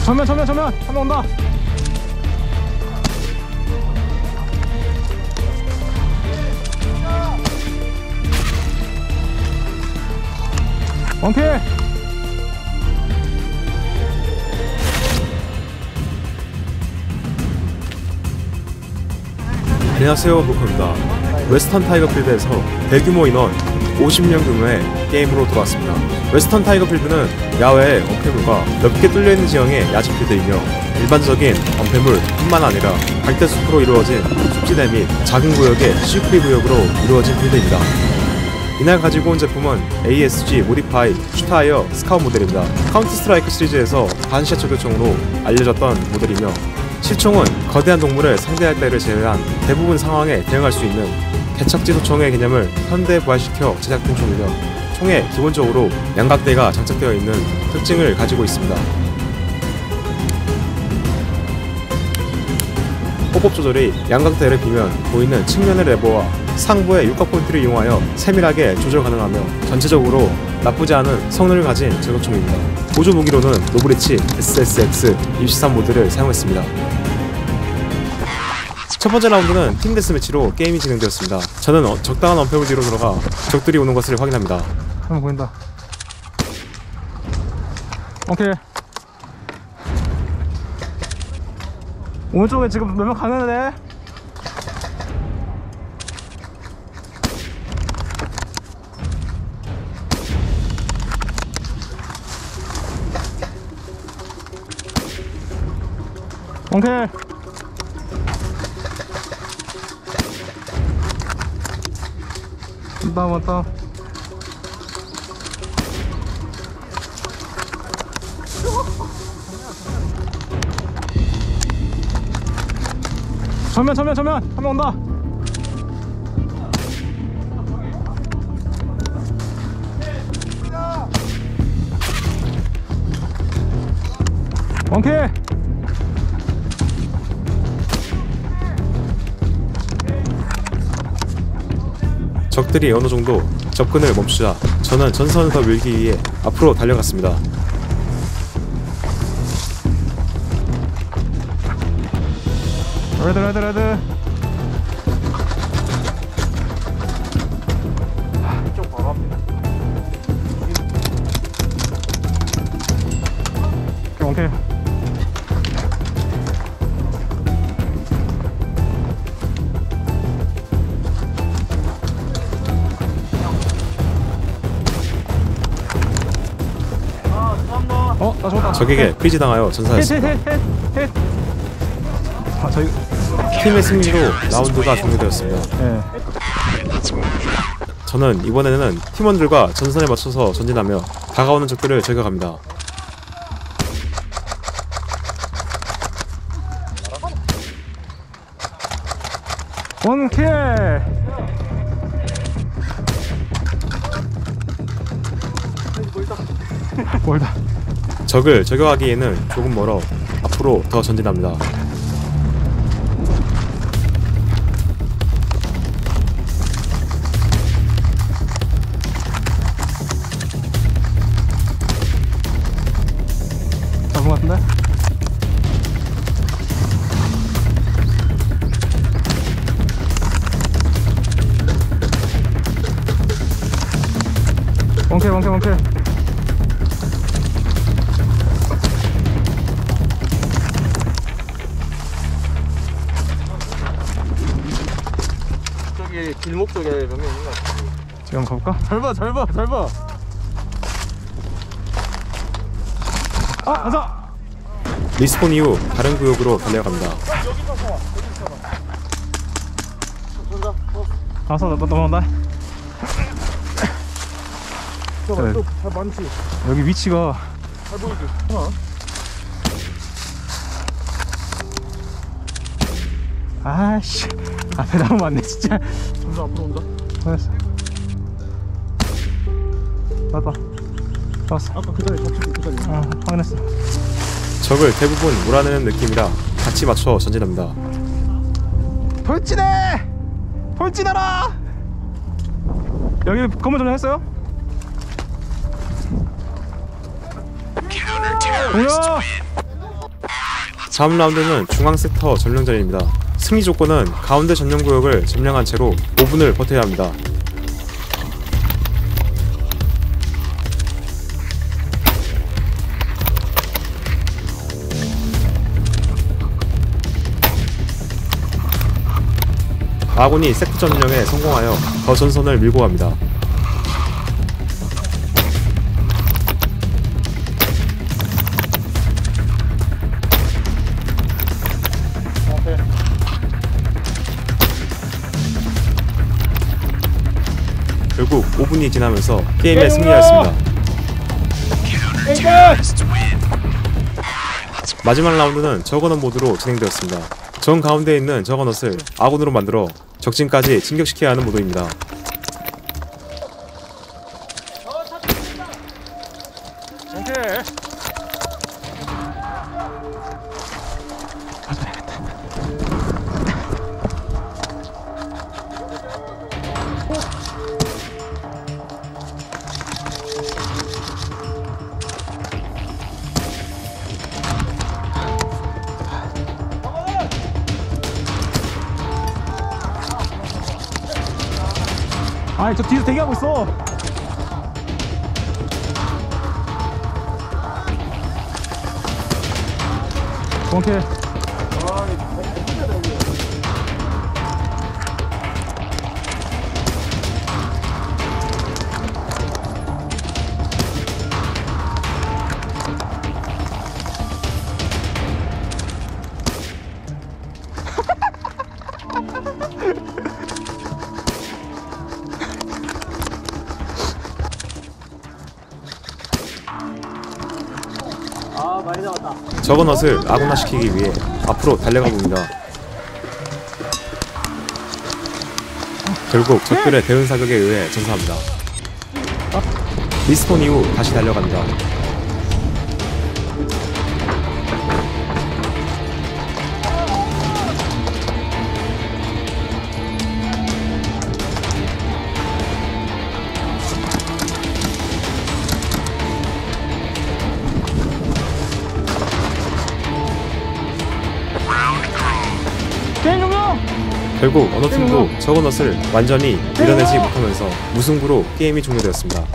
전면 한 명 온다. 원킬. 안녕하세요, 보코입니다. 웨스턴 타이거 필드에서 대규모 인원 50명 규모의 게임으로 돌아왔습니다. 웨스턴 타이거 필드는 야외의 엄폐물과 넓게 뚫려있는 지형의 야지 필드이며 일반적인 엄폐물뿐만 아니라 갈대숲으로 이루어진 숲지대 및 작은 구역의 시크릿 구역으로 이루어진 필드입니다. 이날 가지고 온 제품은 ASG 모디파이 슈타이어 스카웃 모델입니다. 카운터 스트라이크 시리즈에서 반시야처 교총으로 알려졌던 모델이며 실총은 거대한 동물을 상대할 때를 제외한 대부분 상황에 대응할 수 있는 개척지 소총의 개념을 현대 부활시켜 제작된 총이며 총에 기본적으로 양각대가 장착되어 있는 특징을 가지고 있습니다. 호법 조절이 양각대를 비면 보이는 측면의 레버와 상부의 육각 포인트를 이용하여 세밀하게 조절 가능하며 전체적으로 나쁘지 않은 성능을 가진 제거총입니다. 보조 무기로는 노브리치 SSX 23 모드를 사용했습니다. 첫 번째 라운드는 팀 데스매치로 게임이 진행되었습니다. 저는 적당한 엄폐물 뒤로 들어가 적들이 오는 것을 확인합니다. 한 명 보인다. 오케이. 오른쪽에 지금 몇 명 가는데. 오케이. 왔다. 전면 한 명 온다. 오케이. 적들이 어느 정도 접근을 멈추자 저는 전선을 더 밀기 위해 앞으로 달려갔습니다. 레드. 이쪽 바로 앞에. 오케이. 나 죽었다. 적에게 프리즈당하여 전사했습니다. 저희 팀의 승리로 라운드가 종료되었습니다. 네. 저는 이번에는 팀원들과 전선에 맞춰서 전진하며 다가오는 적들을 저격합니다. 원킬. 멀다. 적을 저격하기에는 조금 멀어 앞으로 더 전진합니다. 잡은 것 같은데? 원킬. 저기 길목 쪽에 몇 명 있는 것 같아. 지금 가볼까? 잘 봐. 가자! 리스폰 이후 다른 구역으로 달려갑니다. 가서 넘어온다. 그래. 잘 많지. 여기 위치가 잘 보이지. 하나. 아씨 앞에 나무 많네 진짜. 점점 앞으로 온다. 알았어. 왔어. 아까 그 자리 좌측 그 자리. 확인했어. 적을 대부분 몰아내는 느낌이라 같이 맞춰 전진합니다. 돌진하라! 여기 건물 점령했어요? 뭐야? 다음 라운드는 중앙 섹터 점령전입니다. 승리 조건은 가운데 점령구역을 점령한 채로 5분을 버텨야 합니다. 아군이 섹터 점령에 성공하여 더 전선을 밀고 갑니다. 결국 5분이 지나면서 게임에 승리하였습니다. 마지막 라운드는 저거넛 모드로 진행되었습니다. 정 가운데에 있는 저거넛을 아군으로 만들어 적진까지 진격시켜야 하는 모드입니다. 오케이. 아니 저 뒤에서 대기하고 있어. 오케이. 저거넛을 아군화시키기 위해 앞으로 달려가 봅니다. 결국 적들의 대응 사격에 의해 전사합니다. 리스폰 이후 다시 달려갑니다. 게임 종료! 결국 어느 팀도 저거넛을 완전히 밀어내지 못하면서 무승부로 게임이 종료되었습니다.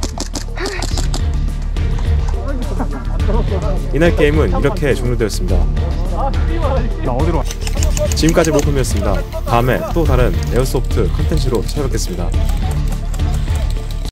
이날 게임은 이렇게 종료되었습니다. 나 어디로 와? 지금까지 모금이었습니다. 다음에 또 다른 에어소프트 컨텐츠로 찾아뵙겠습니다.